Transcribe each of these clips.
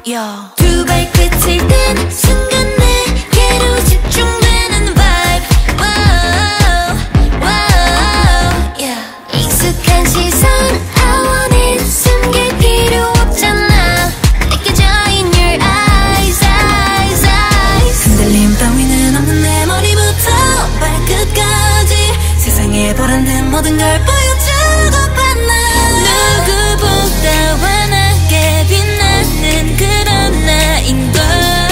yeah. 두 발끝을 댄 순간 내게로 집중되는 vibe. Wow, wow, yeah. 익숙한 시선 I want it 숨길 필요 없잖아. 느껴져 in your eyes, eyes, eyes. 흔들림 따위는 없는 내 머리부터 발끝까지 세상에 보란듯 모든 걸 보여주고 봤나. 누구보다 환하게 빛나는 그런 나인걸.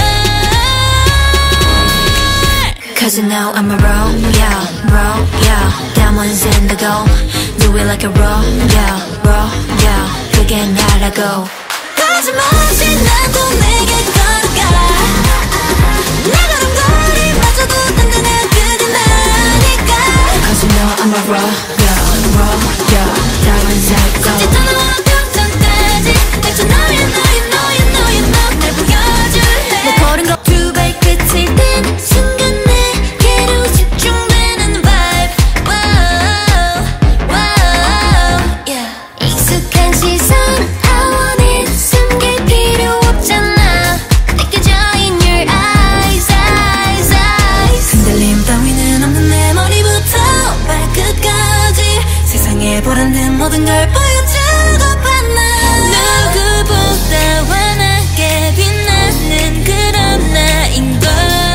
Cause you know I'm a roll, yeah. Diamonds in the gold. Do it like a roll, yeah. 그게 나라고. 거짓말없이 나도 내게 걸어가. 내 걸음걸이마저도 당당한 그게 나니까. Cause you know I'm a roll, yeah. Diamonds in the gold. 어디서나 평상까지 내쳐 너의 날 보여줄래. 내 걸은 거 두 발끝을 댄 순간 내게로 집중되는 vibe. Wow, wow, yeah. 익숙한 시선 I want it 숨길 필요 없잖아. 느껴져 in your eyes, eyes, eyes. 흔들림 따위는 없는 내 머리부터 발끝까지 세상에 보란듯 모든 걸 보여주고 봤나. 누구보다 환하게 빛나는 그런 나인걸.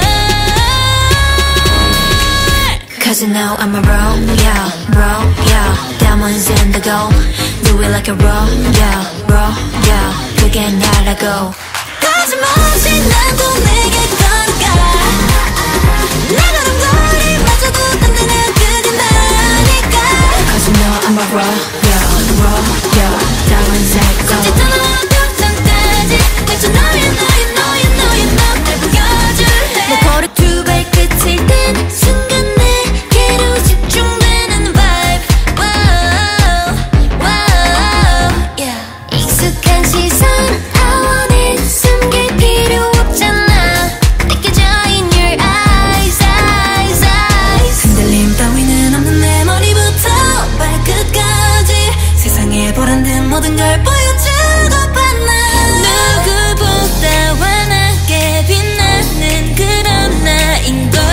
Cause you know I'm a roll, yeah. Diamonds in the gold. Do it like a roll, yeah. 그게 나라고. 거짓말없이 나도 내게 걸어가. 내 걸음걸이마저도 당당한 그게 나니까. Cause you know I'm a roll, yeah. Diamonds in the gold. 어디서나 평상까지 내쳐 너의 날 보여줄래. 내 걸음 두 발끝을 댄 순간 내게로 집중되는 vibe. Wow, wow, yeah. 익숙한 시선 I want it 숨길 필요 없잖아. 느껴져 in your eyes, eyes, eyes. 흔들림 따위는 없는 내 머리부터 발끝까지 세상에 보란듯 모든 걸 보여주고 봤나. 누구보다 환하게 빛나는 그런 나인걸.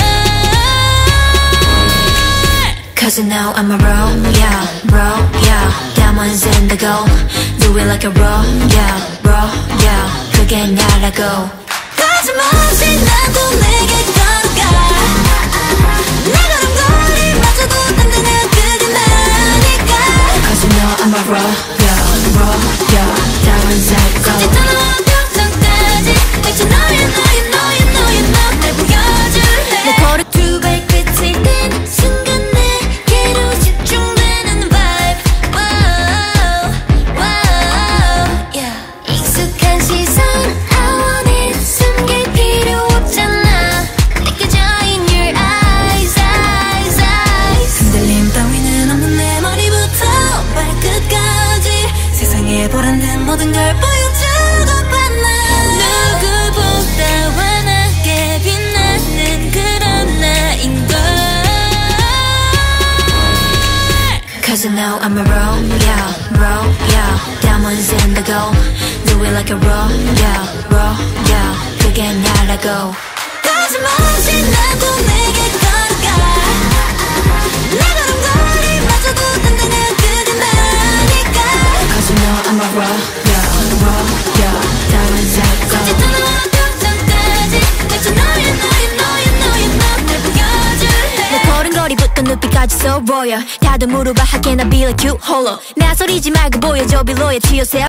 Cause you know I'm a roll, yeah. Diamonds in the gold. Do it like a roll, yeah. 그게 나라고. 거짓말없이 나도 내게 걸어가. 내 걸음걸이마저도 당당한 그게 나니까. Cause you know I'm a roll, yeah. Diamonds in the gold. 어디서나 평상까지 내쳐 너의 날 보여줄래. 내 걸음 두 발끝을 댄 순간 내게로 집중되는 vibe. Wow, wow, yeah. 익숙한 시선 I want it 숨길 필요 없잖아. 느껴져 in your eyes, eyes, eyes. 흔들림 따위는 없는 내 머리부터 발끝까지 세상에 보란듯 모든 걸 보여주고 봤나. 누구보다 환하게 빛나는 그런 나인걸. Cause you know I'm a roll, yeah. Diamonds in the gold. Do it like a roll, yeah. 그게 나라고. 거짓말없이 나도 내게 걸어가. 내 걸음걸이마저도 당당한 그게 나니까. Cause you know I'm a roll, yeah. Diamonds in the gold. 어디서나 평상까지 내쳐 너의 날 보여줄래. 내 걸음걸이부터 눈빛까지 so royal. 다들 물어봐 how can I be like you 홀로. 나 소리지 말고 보여줘 below your yourself.